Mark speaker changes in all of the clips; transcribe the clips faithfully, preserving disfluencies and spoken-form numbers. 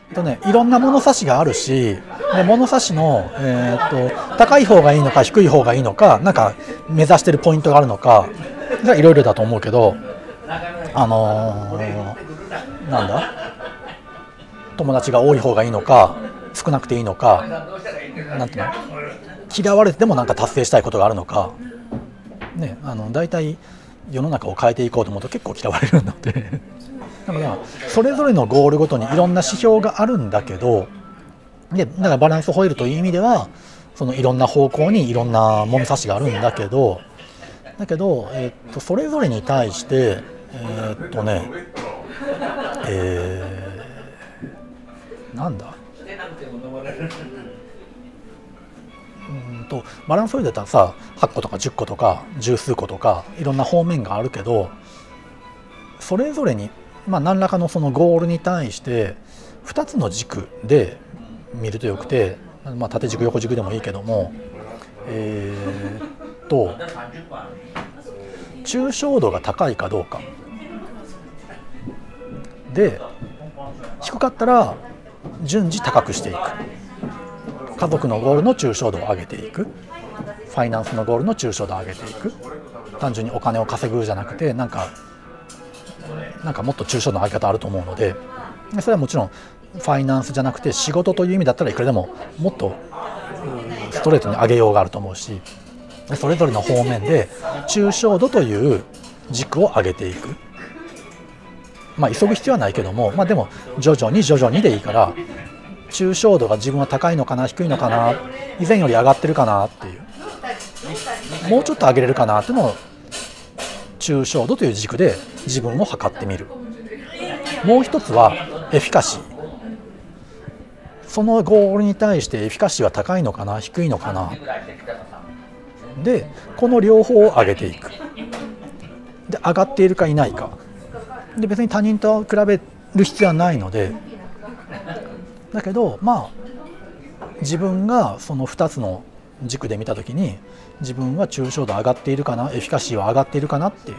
Speaker 1: とね、いろんな物差しがあるし、で物差しの、えー、と高い方がいいのか低い方がいいのか、なんか目指してるポイントがあるのかがいろいろだと思うけど、あのー、なんだ友達が多い方がいいのか少なくていいのか、なんていうの、嫌われてでもなんか達成したいことがあるのか、ね、あの大体世の中を変えていこうと思うと結構嫌われるのでだからそれぞれのゴールごとにいろんな指標があるんだけど、でだからバランスホイールという意味ではそのいろんな方向にいろんな物差しがあるんだけど、だけど、えー、っとそれぞれに対してえー、っとねえー、なんだうんとバランスホイールだったらさはっことかじゅっことか十数個とかいろんな方面があるけど、それぞれに、まあ、何らかのそのゴールに対してふたつの軸で見るとよくて、まあ、縦軸横軸でもいいけども、えー、っと抽象度が高いかどうかで、低かったら順次高くしていく。家族のゴールの抽象度を上げていく、ファイナンスのゴールの抽象度を上げていく、単純にお金を稼ぐじゃなくてなんかなんかもっと抽象度の上げ方あると思うので、それはもちろんファイナンスじゃなくて仕事という意味だったらいくらでももっとストレートに上げようがあると思うし、それぞれの方面で抽象度という軸を上げていく。まあ急ぐ必要はないけども、まあでも徐々に徐々にでいいから、抽象度が自分は高いのかな低いのかな、以前より上がってるかなっていう、もうちょっと上げれるかなっていうのを抽象度という軸で自分を測ってみる。もう一つはエフィカシー、そのゴールに対してエフィカシーは高いのかな低いのかなで、この両方を上げていく。で上がっているかいないかで、別に他人と比べる必要はないので、だけどまあ自分がそのふたつの軸で見たときに自分は抽象度上がっているかな、エフィカシーは上がっているかなっていう、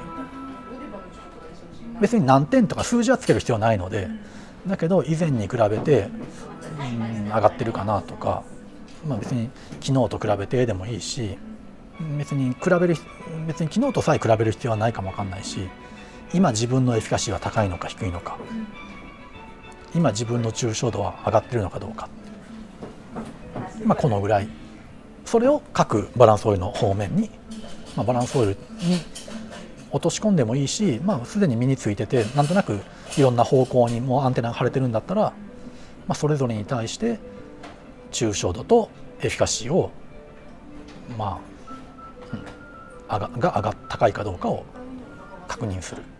Speaker 1: 別に何点とか数字はつける必要はないので、だけど以前に比べてうん上がってるかなとか、まあ、別に昨日と比べてでもいいし、別に比べる別に昨日とさえ比べる必要はないかもわかんないし、今自分のエフィカシーは高いのか低いのか、今自分の抽象度は上がってるのかどうか、まあ、このぐらい、それを各バランスホイールの方面に、まあ、バランスホイールに落とし込んでもいいし、まあ、すでに身についててなんとなくいろんな方向にもうアンテナが張れてるんだったら、まあ、それぞれに対して抽象度とエフィカシーをまあ、うん、がが上が高いかどうかを確認する。